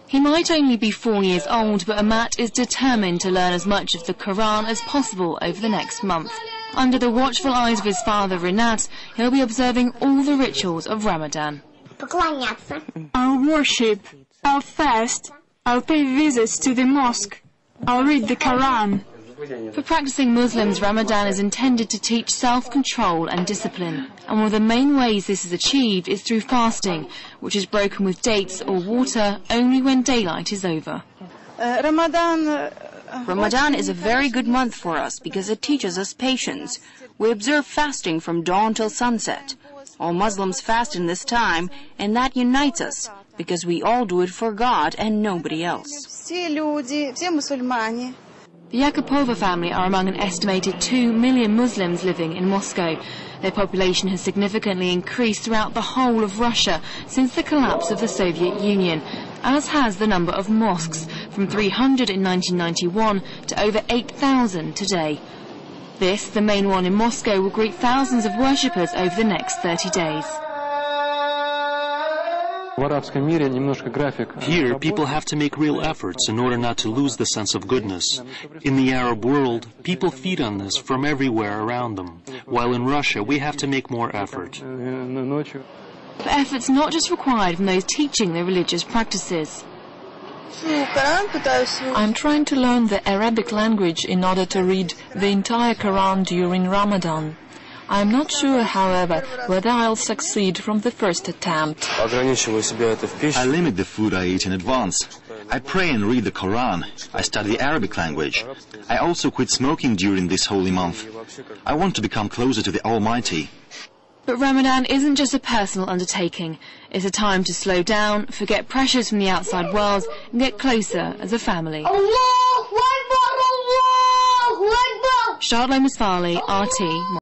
He might only be 4 years old, but Amat is determined to learn as much of the Quran as possible over the next month. Under the watchful eyes of his father, Rinat, he'll be observing all the rituals of Ramadan. I'll worship, I'll fast, I'll pay visits to the mosque, I'll read the Quran. For practicing Muslims, Ramadan is intended to teach self-control and discipline. And one of the main ways this is achieved is through fasting, which is broken with dates or water only when daylight is over. Ramadan is a very good month for us because it teaches us patience. We observe fasting from dawn till sunset. All Muslims fast in this time, and that unites us because we all do it for God and nobody else. The Yakupova family are among an estimated 2 million Muslims living in Moscow. Their population has significantly increased throughout the whole of Russia since the collapse of the Soviet Union, as has the number of mosques, from 300 in 1991 to over 8,000 today. This, the main one in Moscow, will greet thousands of worshippers over the next 30 days. Here, people have to make real efforts in order not to lose the sense of goodness. In the Arab world, people feed on this from everywhere around them, while in Russia, we have to make more effort. But effort's not just required from those teaching their religious practices. I'm trying to learn the Arabic language in order to read the entire Quran during Ramadan. I'm not sure, however, whether I'll succeed from the first attempt. I limit the food I eat in advance. I pray and read the Quran. I study the Arabic language. I also quit smoking during this holy month. I want to become closer to the Almighty. But Ramadan isn't just a personal undertaking. It's a time to slow down, forget pressures from the outside world, and get closer as a family. Charlotte Misfali, RT.